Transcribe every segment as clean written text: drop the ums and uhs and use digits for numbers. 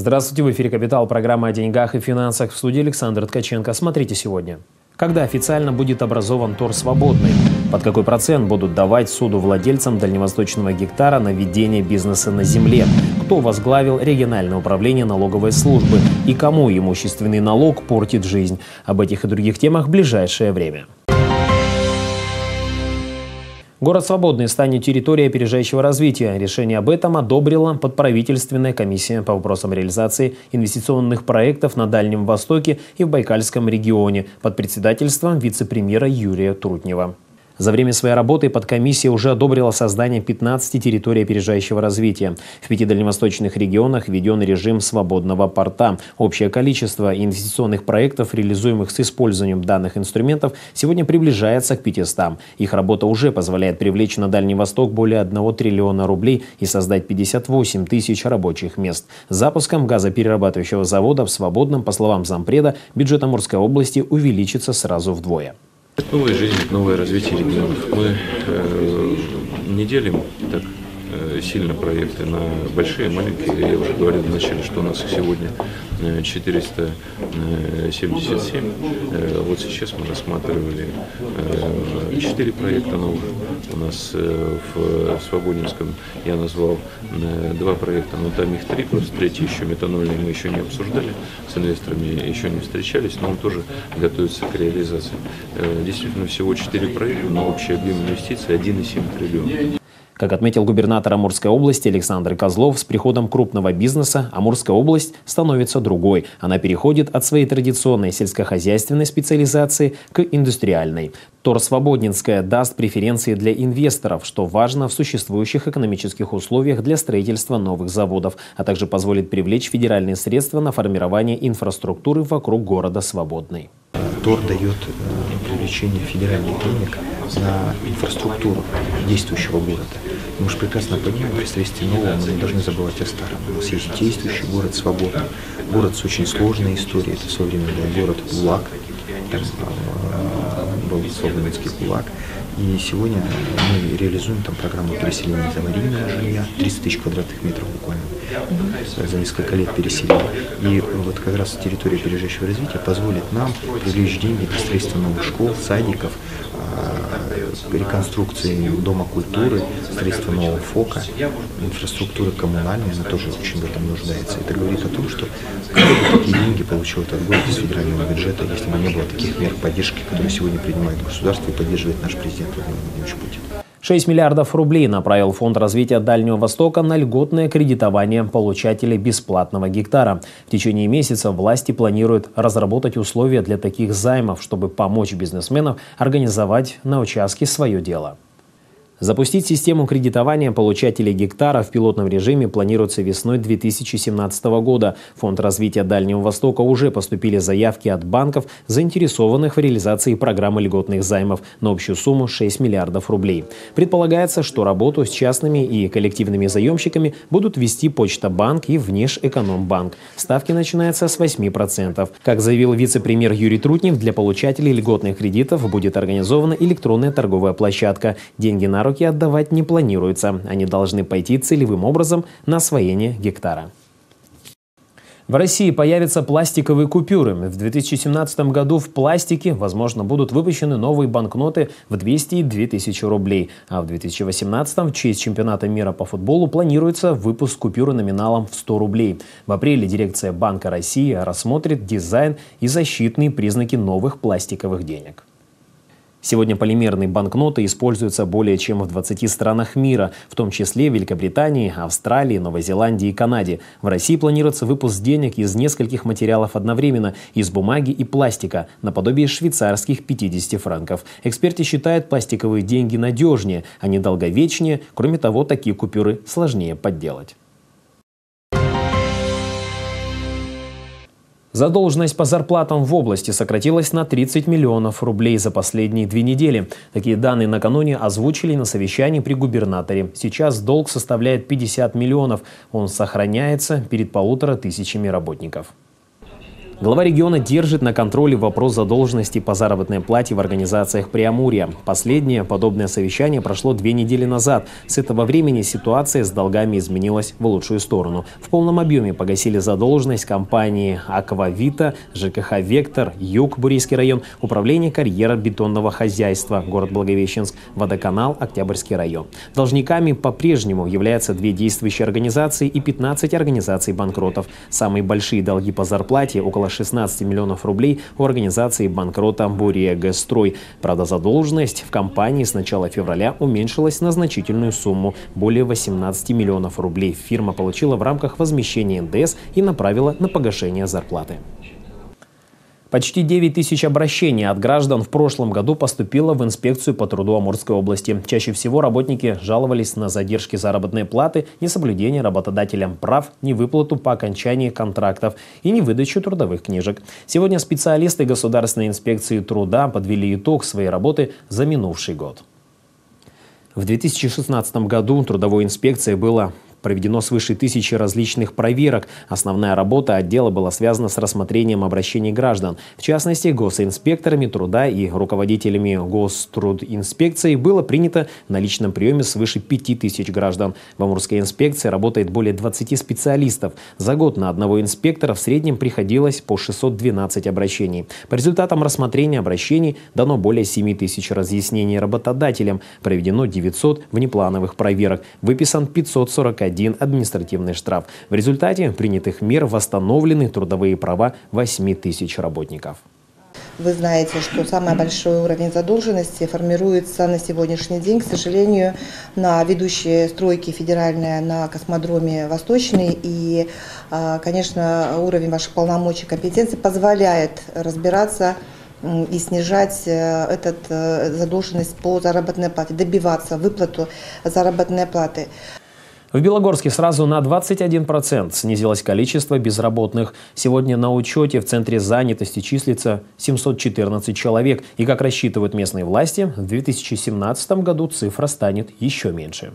Здравствуйте, в эфире «Капитал», программа о деньгах и финансах, в студии Александр Ткаченко. Смотрите сегодня. Когда официально будет образован ТОР «Свободный»? Под какой процент будут давать суду владельцам дальневосточного гектара на ведение бизнеса на земле? Кто возглавил региональное управление налоговой службы? И кому имущественный налог портит жизнь? Об этих и других темах в ближайшее время. Город Свободный станет территорией опережающего развития. Решение об этом одобрила подправительственная комиссия по вопросам реализации инвестиционных проектов на Дальнем Востоке и в Байкальском регионе под председательством вице-премьера Юрия Трутнева. За время своей работы подкомиссия уже одобрила создание 15 территорий опережающего развития. В 5 дальневосточных регионах введен режим свободного порта. Общее количество инвестиционных проектов, реализуемых с использованием данных инструментов, сегодня приближается к 500. Их работа уже позволяет привлечь на Дальний Восток более 1 триллиона рублей и создать 58 тысяч рабочих мест. С запуском газоперерабатывающего завода в Свободном, по словам зампреда, бюджет Амурской области увеличится сразу вдвое. Новая жизнь, новое развитие регионов. Мы не делим так сильно проекты на большие и маленькие. Я уже говорил вначале, что у нас их сегодня 477. Вот сейчас мы рассматривали 4 проекта новых. У нас в Свободненском я назвал 2 проекта, но там их 3, просто третий еще метанольный мы еще не обсуждали, с инвесторами еще не встречались, но он тоже готовится к реализации. Действительно, всего 4 проекта, но общий объем инвестиций 1,7 триллиона. Как отметил губернатор Амурской области Александр Козлов, с приходом крупного бизнеса Амурская область становится другой. Она переходит от своей традиционной сельскохозяйственной специализации к индустриальной. ТОР «Свободненская» даст преференции для инвесторов, что важно в существующих экономических условиях для строительства новых заводов, а также позволит привлечь федеральные средства на формирование инфраструктуры вокруг города Свободный. ТОР дает привлечение федеральных денег на инфраструктуру действующего города. Мы же прекрасно понимаем, при строительстве нового мы не должны забывать о старом. У нас есть действующий город Свободный, город с очень сложной историей. Это в свое время был город ГУЛАГ, был Свободненский ГУЛАГ. И сегодня мы реализуем там программу переселения из аварийного жилья, 30 тысяч квадратных метров буквально за несколько лет переселили. И вот как раз территория опережающего развития позволит нам привлечь деньги для строительства новых школ, садиков, реконструкции Дома культуры, строительства нового ФОКа, инфраструктуры коммунальной, она тоже очень в этом нуждается. Это говорит о том, что кто бы такие деньги получил этот город из федерального бюджета, если бы не было таких мер поддержки, которые сегодня принимает государство и поддерживает наш президент Владимир Владимирович Путин. 6 миллиардов рублей направил Фонд развития Дальнего Востока на льготное кредитование получателей бесплатного гектара. В течение месяца власти планируют разработать условия для таких займов, чтобы помочь бизнесменам организовать на участке свое дело. Запустить систему кредитования получателей гектара в пилотном режиме планируется весной 2017 года. В Фонд развития Дальнего Востока уже поступили заявки от банков, заинтересованных в реализации программы льготных займов на общую сумму 6 миллиардов рублей. Предполагается, что работу с частными и коллективными заемщиками будут вести Почта-банк и Внешэкономбанк. Ставки начинаются с 8%. Как заявил вице-премьер Юрий Трутнев, для получателей льготных кредитов будет организована электронная торговая площадка. Деньги на руки отдавать не планируется. Они должны пойти целевым образом на освоение гектара. В России появятся пластиковые купюры. В 2017 году в пластике, возможно, будут выпущены новые банкноты в 200 и 2000 рублей. А в 2018 в честь чемпионата мира по футболу планируется выпуск купюры номиналом в 100 рублей. В апреле дирекция Банка России рассмотрит дизайн и защитные признаки новых пластиковых денег. Сегодня полимерные банкноты используются более чем в 20 странах мира, в том числе в Великобритании, Австралии, Новой Зеландии и Канаде. В России планируется выпуск денег из нескольких материалов одновременно – из бумаги и пластика, наподобие швейцарских 50 франков. Эксперты считают пластиковые деньги надежнее, они долговечнее. Кроме того, такие купюры сложнее подделать. Задолженность по зарплатам в области сократилась на 30 миллионов рублей за последние 2 недели. Такие данные накануне озвучили на совещании при губернаторе. Сейчас долг составляет 50 миллионов. Он сохраняется перед 1500 работников. Глава региона держит на контроле вопрос задолженности по заработной плате в организациях Преамурья. Последнее подобное совещание прошло 2 недели назад. С этого времени ситуация с долгами изменилась в лучшую сторону. В полном объеме погасили задолженность компании «Аквавита», ЖКХ «Вектор», Юг, Бурийский район, Управление карьеро-бетонного хозяйства, город Благовещенск, Водоканал, Октябрьский район. Должниками по-прежнему являются 2 действующие организации и 15 организаций банкротов. Самые большие долги по зарплате – около 16 миллионов рублей у организации банкрота «Бурия-Гэсстрой». Правда, задолженность в компании с начала февраля уменьшилась на значительную сумму – более 18 миллионов рублей. Фирма получила в рамках возмещения НДС и направила на погашение зарплаты. Почти 9 тысяч обращений от граждан в прошлом году поступило в инспекцию по труду Амурской области. Чаще всего работники жаловались на задержки заработной платы, несоблюдение работодателям прав, невыплату по окончании контрактов и невыдачу трудовых книжек. Сегодня специалисты Государственной инспекции труда подвели итог своей работы за минувший год. В 2016 году трудовой инспекцией было проведено свыше 1000 различных проверок. Основная работа отдела была связана с рассмотрением обращений граждан. В частности, госинспекторами труда и руководителями Гострудинспекции было принято на личном приеме свыше 5000 граждан. В Амурской инспекции работает более 20 специалистов. За год на одного инспектора в среднем приходилось по 612 обращений. По результатам рассмотрения обращений дано более 7000 разъяснений работодателям. Проведено 900 внеплановых проверок. Выписан 541 административный штраф. В результате принятых мер восстановлены трудовые права 8000 работников. Вы знаете, что самый большой уровень задолженности формируется на сегодняшний день, к сожалению, на ведущие стройки федеральные на космодроме Восточный. И, конечно, уровень ваших полномочий, компетенций позволяет разбираться и снижать задолженность по заработной плате, добиваться выплату заработной платы. В Белогорске сразу на 21% снизилось количество безработных. Сегодня на учете в Центре занятости числится 714 человек. И, как рассчитывают местные власти, в 2017 году цифра станет еще меньше.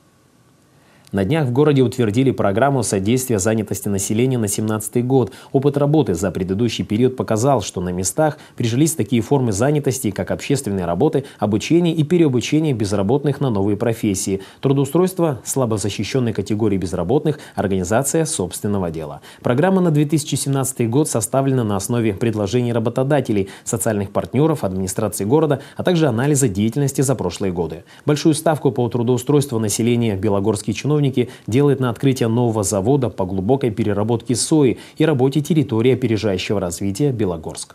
На днях в городе утвердили программу содействия занятости населения на 2017 год. Опыт работы за предыдущий период показал, что на местах прижились такие формы занятости, как общественные работы, обучение и переобучение безработных на новые профессии, трудоустройство слабо защищенной категории безработных, организация собственного дела. Программа на 2017 год составлена на основе предложений работодателей, социальных партнеров, администрации города, а также анализа деятельности за прошлые годы. Большую ставку по трудоустройству населения белогорские чиновники делает на открытие нового завода по глубокой переработке сои и работе территории опережающего развития Белогорск.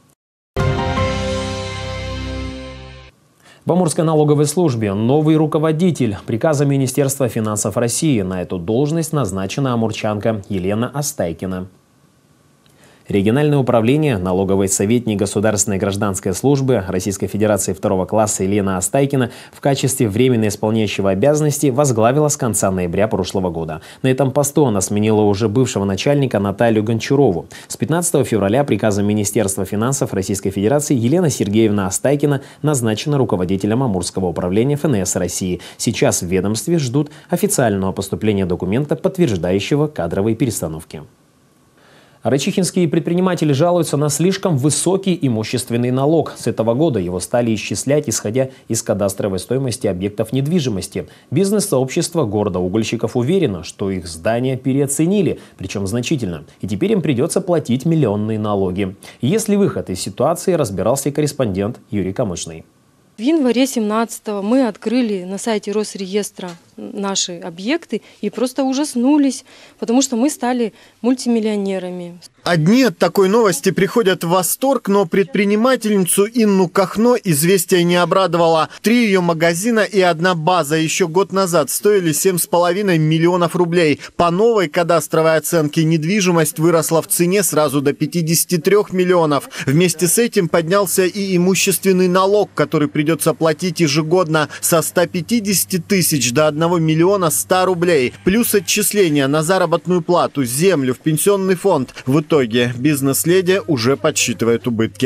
В Амурской налоговой службе новый руководитель. Приказом Министерства финансов России на эту должность назначена амурчанка Елена Астайкина. Региональное управление, налоговый советник Государственной гражданской службы Российской Федерации 2 класса Елена Астайкина в качестве временно исполняющего обязанности возглавила с конца ноября прошлого года. На этом посту она сменила уже бывшего начальника Наталью Гончарову. С 15 февраля приказом Министерства финансов Российской Федерации Елена Сергеевна Астайкина назначена руководителем Амурского управления ФНС России. Сейчас в ведомстве ждут официального поступления документа, подтверждающего кадровые перестановки. Райчихинские предприниматели жалуются на слишком высокий имущественный налог. С этого года его стали исчислять, исходя из кадастровой стоимости объектов недвижимости. Бизнес-сообщество города Угольщиков уверено, что их здания переоценили, причем значительно. И теперь им придется платить миллионные налоги. Есть ли выход из ситуации, разбирался корреспондент Юрий Камышный. В январе 17-го мы открыли на сайте Росреестра наши объекты и просто ужаснулись, потому что мы стали мультимиллионерами. Одни от такой новости приходят в восторг, но предпринимательницу Инну Кахно известие не обрадовало. 3 ее магазина и 1 база еще год назад стоили 7,5 миллионов рублей. По новой кадастровой оценке недвижимость выросла в цене сразу до 53 миллионов. Вместе с этим поднялся и имущественный налог, который придется платить ежегодно со 150 тысяч до 1 миллиона 100 рублей. Плюс отчисления на заработную плату, землю, в пенсионный фонд. В итоге бизнес-леди уже подсчитывает убытки.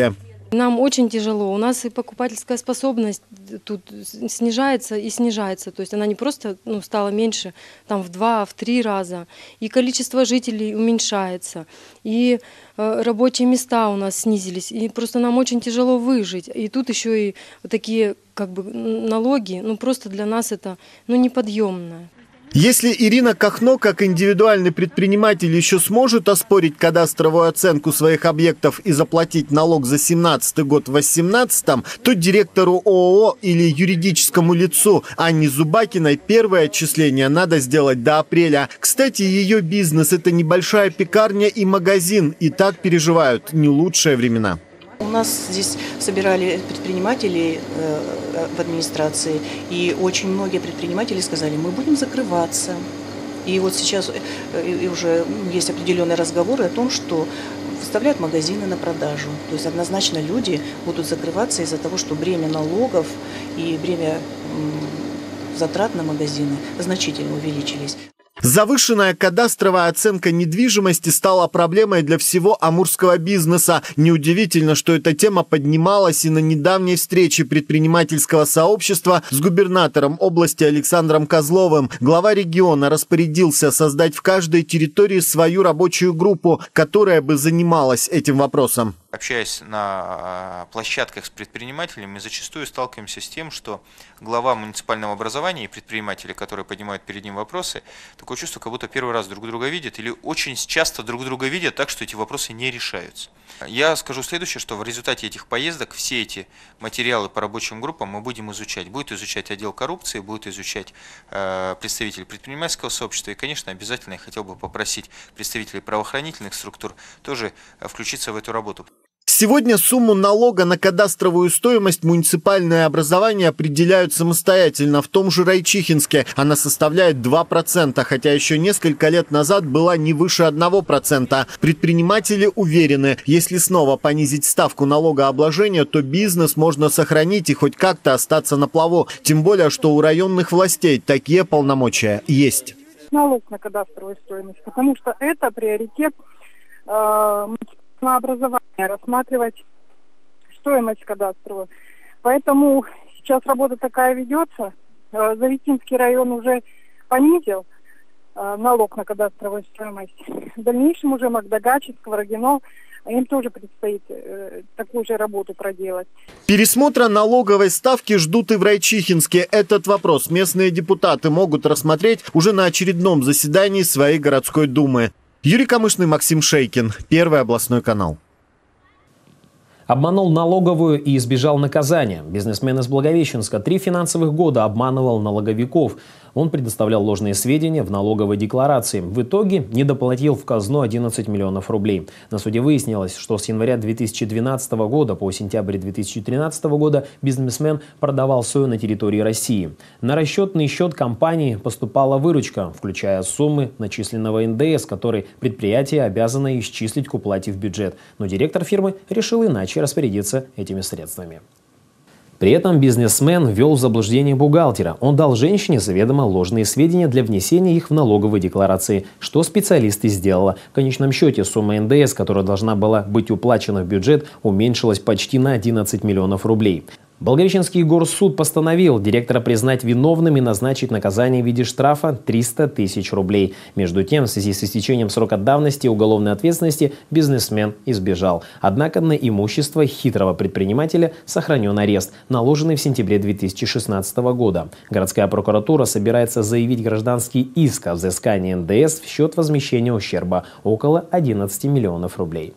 Нам очень тяжело. У нас и покупательская способность тут снижается и снижается. То есть она не просто стала меньше там, в 2-3 раза. И количество жителей уменьшается. И рабочие места у нас снизились. И просто нам очень тяжело выжить. И тут еще и такие налоги. Просто для нас это неподъемно. Если Ирина Кахно, как индивидуальный предприниматель, еще сможет оспорить кадастровую оценку своих объектов и заплатить налог за 2017 год в 2018, то директору ООО или юридическому лицу Анне Зубакиной первое отчисление надо сделать до апреля. Кстати, ее бизнес – это небольшая пекарня и магазин, и так переживают не лучшие времена. У нас здесь собирали предпринимателей в администрации, и очень многие предприниматели сказали, мы будем закрываться. И вот сейчас уже есть определенные разговоры о том, что выставляют магазины на продажу. То есть однозначно люди будут закрываться из-за того, что бремя налогов и бремя затрат на магазины значительно увеличились. Завышенная кадастровая оценка недвижимости стала проблемой для всего амурского бизнеса. Неудивительно, что эта тема поднималась и на недавней встрече предпринимательского сообщества с губернатором области Александром Козловым. Глава региона распорядился создать в каждой территории свою рабочую группу, которая бы занималась этим вопросом. Общаясь на площадках с предпринимателями, мы зачастую сталкиваемся с тем, что глава муниципального образования и предприниматели, которые поднимают перед ним вопросы, такое чувство, как будто первый раз друг друга видят или очень часто друг друга видят так, что эти вопросы не решаются. Я скажу следующее, что в результате этих поездок все эти материалы по рабочим группам мы будем изучать. Будет изучать отдел коррупции, будет изучать представители предпринимательского сообщества. И, конечно, обязательно я хотел бы попросить представителей правоохранительных структур тоже включиться в эту работу. Сегодня сумму налога на кадастровую стоимость муниципальное образование определяют самостоятельно. В том же Райчихинске она составляет 2%, хотя еще несколько лет назад была не выше 1%. Предприниматели уверены, если снова понизить ставку налогообложения, то бизнес можно сохранить и хоть как-то остаться на плаву. Тем более, что у районных властей такие полномочия есть. Налог на кадастровую стоимость, потому что это приоритет на образование, рассматривать стоимость кадастровую. Поэтому сейчас работа такая ведется. Завитинский район уже понизил налог на кадастровую стоимость. В дальнейшем уже Магдагачи, Сковородино, им тоже предстоит такую же работу проделать. Пересмотра налоговой ставки ждут и в Райчихинске. Этот вопрос местные депутаты могут рассмотреть уже на очередном заседании своей городской думы. Юрий Камышный, Максим Шейкин, Первый областной канал. Обманул налоговую и избежал наказания. Бизнесмен из Благовещенска 3 финансовых года обманывал налоговиков. Он предоставлял ложные сведения в налоговой декларации. В итоге недоплатил в казну 11 миллионов рублей. На суде выяснилось, что с января 2012 года по сентябрь 2013 года бизнесмен продавал сою на территории России. На расчетный счет компании поступала выручка, включая суммы начисленного НДС, который предприятие обязано исчислить к уплате в бюджет. Но директор фирмы решил иначе распорядиться этими средствами. При этом бизнесмен ввел в заблуждение бухгалтера. Он дал женщине заведомо ложные сведения для внесения их в налоговые декларации, что специалист и сделала. В конечном счете сумма НДС, которая должна была быть уплачена в бюджет, уменьшилась почти на 11 миллионов рублей. Благовещенский горсуд постановил директора признать виновным и назначить наказание в виде штрафа 300 тысяч рублей. Между тем, в связи с истечением срока давности уголовной ответственности бизнесмен избежал. Однако на имущество хитрого предпринимателя сохранен арест, наложенный в сентябре 2016 года. Городская прокуратура собирается заявить гражданский иск о взыскании НДС в счет возмещения ущерба около 11 миллионов рублей.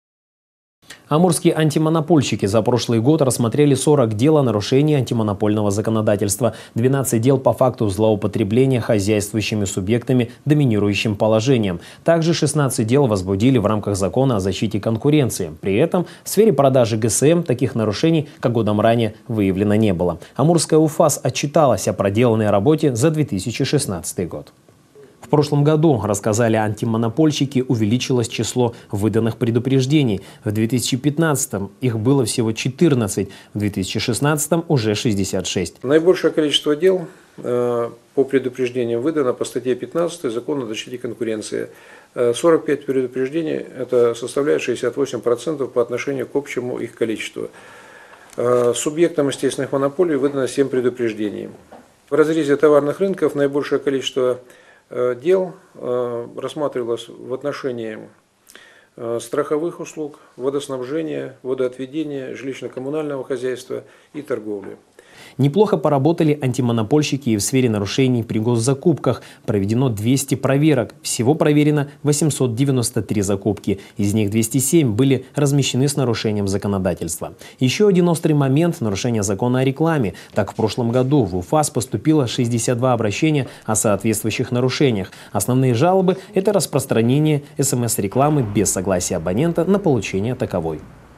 Амурские антимонопольщики за прошлый год рассмотрели 40 дел о нарушении антимонопольного законодательства, 12 дел по факту злоупотребления хозяйствующими субъектами доминирующим положением. Также 16 дел возбудили в рамках закона о защите конкуренции. При этом в сфере продажи ГСМ таких нарушений, как годом ранее, выявлено не было. Амурская УФАС отчиталась о проделанной работе за 2016 год. В прошлом году, рассказали антимонопольщики, увеличилось число выданных предупреждений. В 2015 их было всего 14, в 2016 уже 66. Наибольшее количество дел по предупреждениям выдано по статье 15 Закона о защите конкуренции. 45 предупреждений, это составляет 68% по отношению к общему их количеству. Субъектам естественных монополий выдано 7 предупреждений. В разрезе товарных рынков наибольшее количество дел рассматривалось в отношении страховых услуг, водоснабжения, водоотведения, жилищно-коммунального хозяйства и торговли. Неплохо поработали антимонопольщики и в сфере нарушений при госзакупках. Проведено 200 проверок. Всего проверено 893 закупки. Из них 207 были размещены с нарушением законодательства. Еще один острый момент – нарушение закона о рекламе. Так, в прошлом году в УФАС поступило 62 обращения о соответствующих нарушениях. Основные жалобы – это распространение СМС-рекламы без согласия абонента на получение таковой.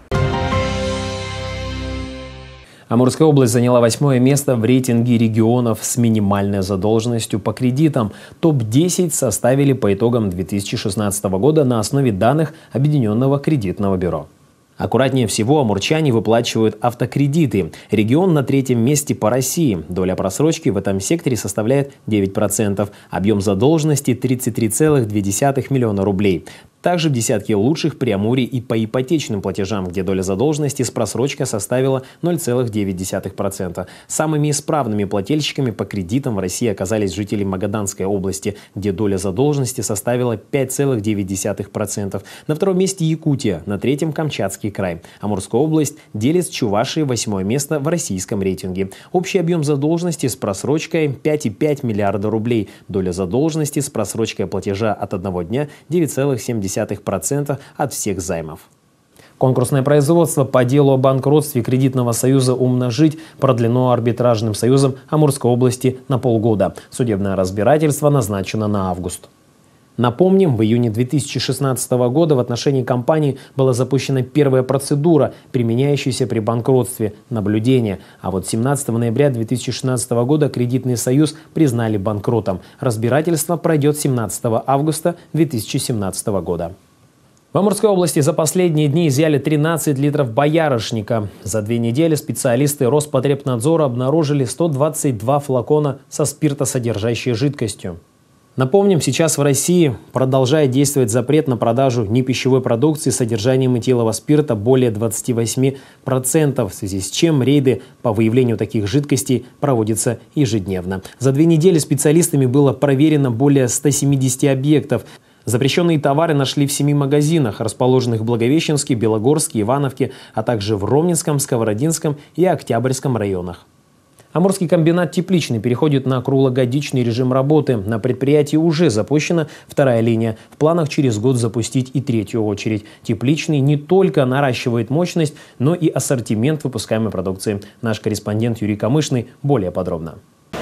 Амурская область заняла 8-е место в рейтинге регионов с минимальной задолженностью по кредитам. Топ-10 составили по итогам 2016 года на основе данных Объединенного кредитного бюро. Аккуратнее всего амурчане выплачивают автокредиты. Регион на 3-м месте по России. Доля просрочки в этом секторе составляет 9%. Объем задолженности 33,2 миллиона рублей. Также в десятке лучших Преамурье и по ипотечным платежам, где доля задолженности с просрочкой составила 0,9%. Самыми исправными плательщиками по кредитам в России оказались жители Магаданской области, где доля задолженности составила 5,9%. На 2-м месте Якутия, на 3-м Камчатский край. Амурская область делит с Чувашией 8-е место в российском рейтинге. Общий объем задолженности с просрочкой 5,5 миллиарда рублей. Доля задолженности с просрочкой платежа от 1 дня 9,7% от всех займов. Конкурсное производство по делу о банкротстве кредитного союза «Умножить» продлено арбитражным союзом Амурской области на полгода. Судебное разбирательство назначено на август. Напомним, в июне 2016 года в отношении компании была запущена первая процедура, применяющаяся при банкротстве – наблюдение. А вот 17 ноября 2016 года кредитный союз признали банкротом. Разбирательство пройдет 17 августа 2017 года. В Амурской области за последние дни изъяли 13 литров боярышника. За 2 недели специалисты Роспотребнадзора обнаружили 122 флакона со спиртосодержащей жидкостью. Напомним, сейчас в России продолжает действовать запрет на продажу непищевой продукции с содержанием этилового спирта более 28%, в связи с чем рейды по выявлению таких жидкостей проводятся ежедневно. За 2 недели специалистами было проверено более 170 объектов. Запрещенные товары нашли в 7 магазинах, расположенных в Благовещенске, Белогорске, Ивановке, а также в Ровненском, Сковородинском и Октябрьском районах. Амурский комбинат «Тепличный» переходит на круглогодичный режим работы. На предприятии уже запущена 2-я линия. В планах через год запустить и 3-ю очередь. «Тепличный» не только наращивает мощность, но и ассортимент выпускаемой продукции. Наш корреспондент Юрий Камышный более подробно.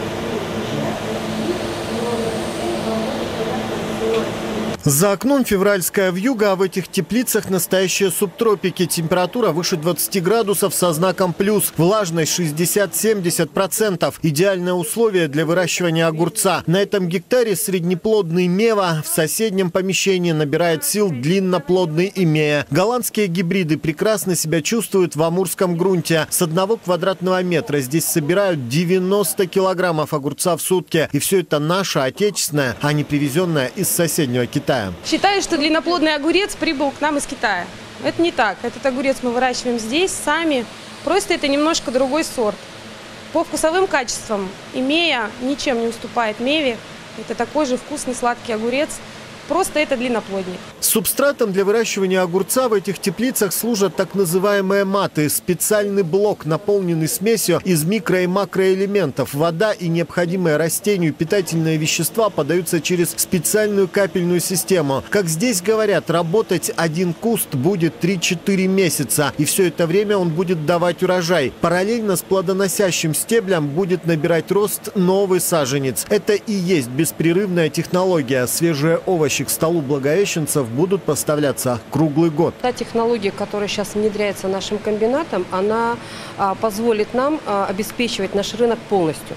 За окном февральская вьюга, а в этих теплицах настоящие субтропики. Температура выше 20 градусов со знаком плюс. Влажность 60-70%. Идеальное условие для выращивания огурца. На этом гектаре среднеплодный мева. В соседнем помещении набирает сил длинноплодный имея. Голландские гибриды прекрасно себя чувствуют в амурском грунте. С 1 квадратного метра здесь собирают 90 килограммов огурца в сутки. И все это наше, отечественное, а не привезенное из соседнего Китая. Считаю, что длинноплодный огурец прибыл к нам из Китая. Это не так. Этот огурец мы выращиваем здесь, сами. Просто это немножко другой сорт. По вкусовым качествам имея ничем не уступает меве. Это такой же вкусный сладкий огурец. Просто это длинноплодник. Субстратом для выращивания огурца в этих теплицах служат так называемые маты. Специальный блок, наполненный смесью из микро- и макроэлементов. Вода и необходимые растению питательные вещества подаются через специальную капельную систему. Как здесь говорят, работать один куст будет 3-4 месяца. И все это время он будет давать урожай. Параллельно с плодоносящим стеблем будет набирать рост новый саженец. Это и есть беспрерывная технология. Свежие овощи к столу благовещенцев будут поставляться круглый год. Та технология, которая сейчас внедряется нашим комбинатом, она позволит нам обеспечивать наш рынок полностью.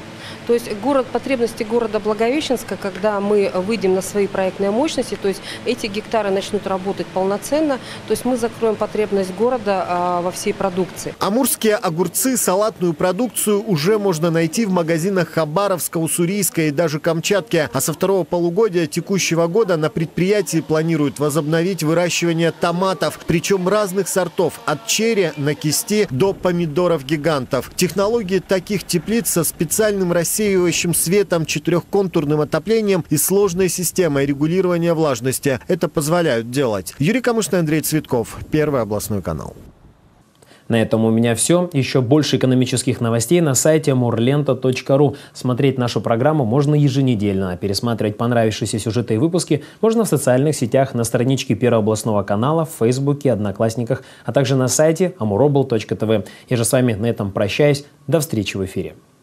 То есть потребности города Благовещенска, когда мы выйдем на свои проектные мощности, то есть эти гектары начнут работать полноценно, то есть мы закроем потребность города во всей продукции. Амурские огурцы, салатную продукцию уже можно найти в магазинах Хабаровска, Уссурийска и даже Камчатки. А со второго полугодия текущего года на предприятии планируют возобновить выращивание томатов, причем разных сортов, от черри на кисти до помидоров-гигантов. Технологии таких теплиц со специальным рассеивающим светом, четырехконтурным отоплением и сложной системой регулирования влажности это позволяют делать. Юрий Камышный, Андрей Цветков, Первый областной канал. На этом у меня все. Еще больше экономических новостей на сайте amurlenta.ru. Смотреть нашу программу можно еженедельно. А пересматривать понравившиеся сюжеты и выпуски можно в социальных сетях, на страничке Первого областного канала, в Фейсбуке, Одноклассниках, а также на сайте amurobl.tv. Я же с вами на этом прощаюсь. До встречи в эфире.